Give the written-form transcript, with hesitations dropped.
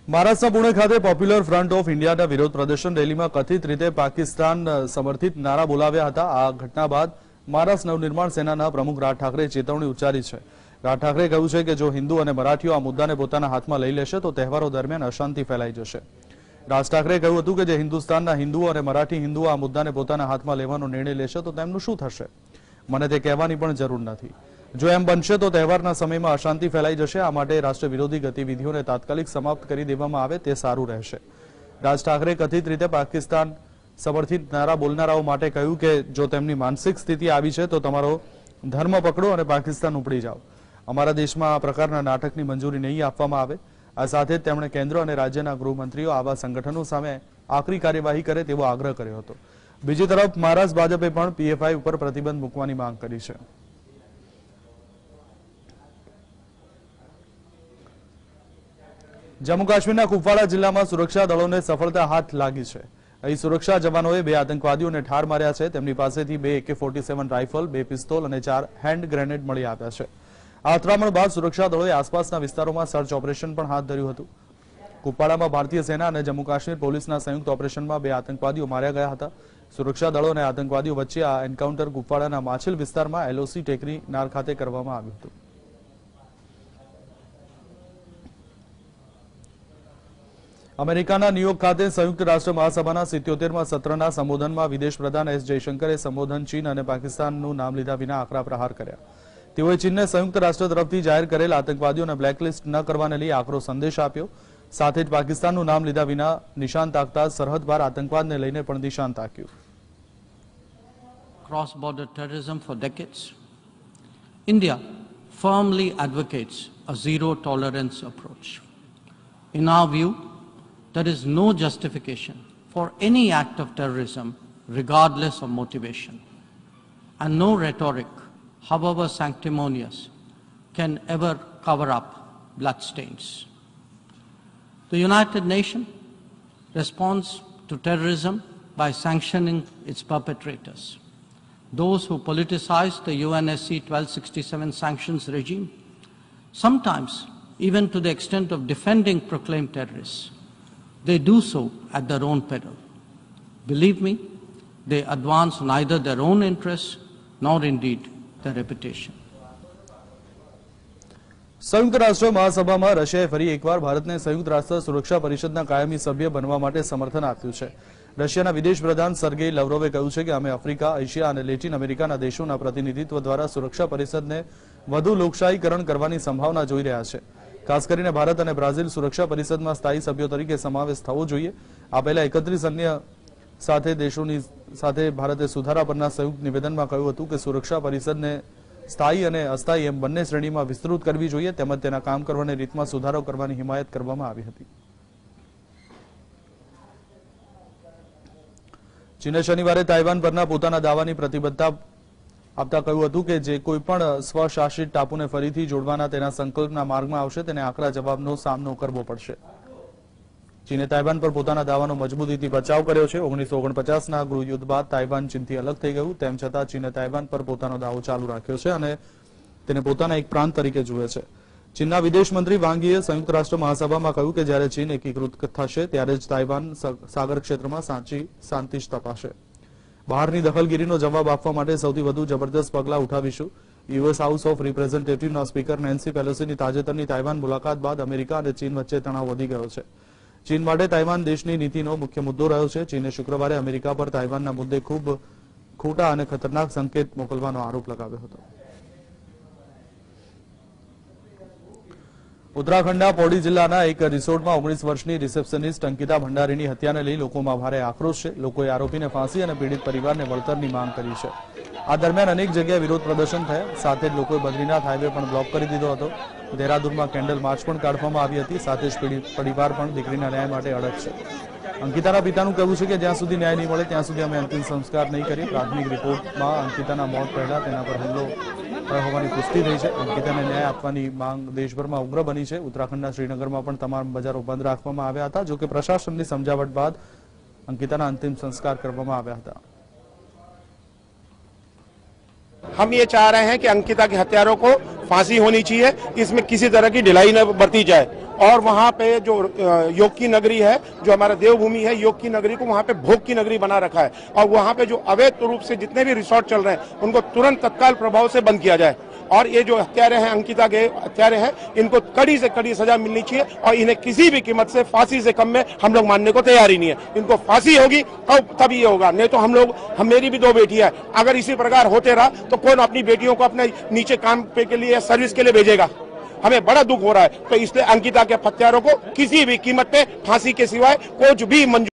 મહારાષ્ટ્રના પુણે ખાતે popular front of ઇન્ડિયાના વિરોધ પ્રદર્શન રેલીમાં કથિત રીતે પાકિસ્તાન સમર્થિત નારા બોલાવ્યા હતા। આ ઘટના બાદ મહારાષ્ટ્ર નવનિર્માણ સેનાના પ્રમુખ રાજ ઠાકરે ચેતવણી ઉચ્ચારી છે। રાજ ઠાકરે કહ્યું છે કે જો હિન્દુ અને મરાઠીઓ આ મુદ્દાને પોતાના હાથમાં લઈ લેશે તો તહેવારો દરમિયાન અશાંતિ ફેલાઈ જશે। રાજ ઠાકરે કહ્યું હતું કે જે હિન્દુસ્તાનના હિન્દુઓ અને મરાઠી હિન્દુઓ આ મુદ્દાને પોતાના હાથમાં લેવાનો નિર્ણય લેશે તો તેમનું શું થશે? મને તે કહેવાની પણ જરૂર નથી। જો એમ બનશે તો તહેવારના સમયમાં અશાંતિ ફેલાઈ જશે। આ માટે રાષ્ટ્ર વિરોધી ગતિવિધિઓને તાત્કાલિક સમાપ્ત કરી દેવામાં આવે તે સારું રહેશે। રાજ ઠાકરે કથિત રીતે પાકિસ્તાન સમર્થિત નારા બોલનારાઓ માટે કહ્યું કે જો તેમની માનસિક સ્થિતિ આવી છે તો તમારો ધર્મ પકડો અને પાકિસ્તાન ઉપડી જાઓ। અમારા દેશમાં આ પ્રકારના નાટકની મંજૂરી નહીં આપવામાં આવે। આ સાથે જ તેમણે કેન્દ્ર અને રાજ્યના ગૃહમંત્રીઓ આવા સંગઠનો સામે આકરી કાર્યવાહી કરે તેવો આગ્રહ કર્યો હતો। બીજી તરફ મહારાષ્ટ્ર ભાજપે પણ પીએફઆઈ ઉપર પ્રતિબંધ મૂકવાની માંગ કરી છે। જમ્મુ કાશ્મીરના કુપવાડા જિલ્લામાં સુરક્ષા દળોને સફળતા હાથ લાગી છે। અહીં સુરક્ષા જવાનોએ 2 આતંકવાદીઓને ઠાર માર્યા છે। તેમની પાસેથી 2 AK-47 રાઇફલ, 2 પિસ્તોલ અને 4 હેન્ડ ગ્રેનેડ મળી આવ્યા છે। આ અથડામણ બાદ સુરક્ષા દળોએ આસપાસના વિસ્તારોમાં સર્ચ ઓપરેશન પણ હાથ ધર્યું હતું। કુપવાડામાં ભારતીય સેના અને જમ્મુ કાશ્મીર પોલીસના સંયુક્ત ઓપરેશનમાં 2 આતંકવાદીઓ માર્યા ગયા હતા। સુરક્ષા દળો અને આતંકવાદીઓ વચ્ચે આ એન્કાઉન્ટર કુપવાડાના માછિલ વિસ્તારમાં LOC ટેકરી નાર ખાતે કરવામાં આવ્યું હતું। અમેરિકાના ન્યુયોર્ક ખાતે સંયુક્ત રાષ્ટ્ર મહાસભાના 77મા સત્રના સંબોધનમાં વિદેશ પ્રધાન S જયશંકરે સંબોધન ચીન અને પાકિસ્તાનનું નામ લીધા વિના આકરા પ્રહાર કર્યા। તેઓએ ચીનને સંયુક્ત રાષ્ટ્ર તરફથી જાહેર કરેલ આતંકવાદીઓને બ્લેકલિસ્ટ ન કરવાને લઈ આકરો સંદેશ આપ્યો। સાથે જ પાકિસ્તાનનું નામ લીધા વિના નિશાન તાકતા સરહદ પાર આતંકવાદને લઈને પણ નિશાન તાક્યું। Cross border terrorism for decades, India firmly advocates a zero tolerance approach. In our view, there is no justification for any act of terrorism regardless of motivation, and no rhetoric, however sanctimonious, can ever cover up bloodstains. The United Nations responds to terrorism by sanctioning its perpetrators. Those who politicize the UNSC 1267 sanctions regime, sometimes even to the extent of defending proclaimed terrorists, they do so at their own peril. Believe me, they advance neither their own interests nor indeed their reputation. સંયુક્ત રાષ્ટ્ર મહાસભામાં રશિયાએ ફરી એકવાર ભારતને સંયુક્ત રાષ્ટ્ર સુરક્ષા પરિષદના કાયમી સભ્ય બનવા માટે સમર્થન આપ્યું છે। રશિયાના વિદેશ પ્રધાન સર્ગેઈ લવરોવે કહ્યું છે કે અમે આફ્રિકા, એશિયા અને લેટિન અમેરિકાના દેશોના પ્રતિનિધિત્વ દ્વારા સુરક્ષા પરિષદને વધુ લોકશાહીકરણ કરવાની સંભાવના જોઈ રહ્યા છે। ખાસ કરીને ભારત અને બ્રાઝિલ સુરક્ષા પરિષદમાં સ્થાયી સભ્યો તરીકે સમાવેશ થવો જોઈએ। આ પહેલા 31 અન્ય દેશોની સાથે ભારતે સુધારા પરના સંયુક્ત નિવેદનમાં કહ્યું હતું કે સુરક્ષા પરિષદને સ્થાયી અને અસ્થાયી એમ બંને શ્રેણીમાં વિસ્તૃત કરવી જોઈએ તેમજ તેના કામ કરવાની રીતમાં સુધારો કરવાની હિમાયત કરવામાં આવી હતી। ચીને શનિવારે તાઇવાન પરના પોતાના દાવાની પ્રતિબદ્ધતા આપતા કહ્યું હતું કે જે કોઈપણ સ્વશાસિત ટાપુને ફરીથી જોડવાના તેના સંકલ્પના માર્ગમાં આવશે તેને આકરા જવાબનો સામનો કરવો પડશે। ચીને તાઇવાન પર પોતાના દાવાનો મજબૂતીથી બચાવ કર્યો છે। 1949ના ગૃહયુદ્ધ બાદ તાઇવાન ચીનથી અલગ થઈ ગયું, તેમ છતાં ચીને તાઇવાન પર પોતાનો દાવો ચાલુ રાખ્યો છે અને તેને પોતાના એક પ્રાંત તરીકે જુએ છે। ચીનના વિદેશ મંત્રી વાંગીએ સંયુક્ત રાષ્ટ્ર મહાસભામાં કહ્યું કે જ્યારે ચીન એકીકૃત થશે ત્યારે જ તાઇવાન સાગર ક્ષેત્રમાં સાચી શાંતિ સ્થપાશે। બહારની દખલગીરીનો જવાબ આપવા માટે સૌથી વધુ જબરદસ્ત પગલાં ઉઠાવીશું। યુએસ હાઉસ ઓફ રિપ્રેઝેન્ટેટિવના સ્પીકર નેન્સી પેલોસીની તાજેતરની તાઇવાન મુલાકાત બાદ અમેરિકા અને ચીન વચ્ચે તણાવ વધી ગયો છે। ચીન માટે તાઇવાન દેશની નીતિનો મુખ્ય મુદ્દો રહ્યો છે। ચીને શુક્રવારે અમેરિકા પર તાઇવાનના મુદ્દે ખૂબ ખોટા અને ખતરનાક સંકેત મોકલવાનો આરોપ લગાવ્યો હતો। ઉત્તરાખંડના પૌડી જિલ્લાના એક રિસોર્ટમાં 19 વર્ષની રિસેપ્શનિસ્ટ અંકિતા ભંડારીની હત્યાને લઈ લોકોમાં ભારે આક્રોશ છે। લોકોએ આરોપીને ફાંસી અને પીડિત પરિવારને વળતરની માંગ કરી છે। આ દરમિયાન અનેક જગ્યાએ વિરોધ પ્રદર્શન થયા। સાથે જ લોકોએ બદ્રીનાથ હાઈવે પણ બ્લોક કરી દીધો હતો। દેહરાદૂનમાં કેન્ડલ માર્ચ પણ કાઢવામાં આવી હતી। સાથે જ પીડિત પરિવાર પણ દીકરીના ન્યાય માટે અડગ છે। અંકિતાના પિતાનું કહેવું છે કે જ્યાં સુધી ન્યાય નહીં મળે ત્યાં સુધી અમે અંતિમ સંસ્કાર નહીં કરીએ। પ્રાથમિક રિપોર્ટમાં અંકિતાના મોત પહેલા તેના પર હુમલો હોવાની પુષ્ટિ થઈ છે। અંકિતાને ન્યાય આપવાની માંગ દેશભરમાં ઉગ્ર બની છે। ઉત્તરાખંડના શ્રીનગરમાં પણ તમામ બજારો બંધ રાખવામાં આવ્યા હતા, જો કે પ્રશાસનની સમજાવટ બાદ અંકિતાના અંતિમ संस्कार કરવામાં આવ્યા હતા। हम ये चाह रहे हैं कि अंकिता के हत्यारों को फांसी होनी चाहिए, इसमें किसी तरह की ढिलाई न बरती जाए और वहां पे जो योग की नगरी है, जो हमारा देवभूमि है, योग की नगरी को वहां पे भोग की नगरी बना रखा है। और वहां पे जो अवैध रूप से जितने भी रिसोर्ट चल रहे हैं उनको तुरंत तत्काल प्रभाव से बंद किया जाए। और ये जो हत्यारे हैं, अंकिता के हत्यारे हैं, इनको कड़ी से कड़ी सजा मिलनी चाहिए और इन्हें किसी भी कीमत से फांसी से कम में हम लोग मानने को तैयार ही नहीं है। इनको फांसी होगी तब ये होगा, नहीं तो हम मेरी भी 2 बेटियां हैं, अगर इसी प्रकार होते रहा तो कौन अपनी बेटियों को अपने नीचे काम पे के लिए या सर्विस के लिए भेजेगा। हमें बड़ा दुख हो रहा है। तो इसलिए अंकिता के हत्यारों को किसी भी कीमत पे फांसी के सिवाय कुछ भी मंजूर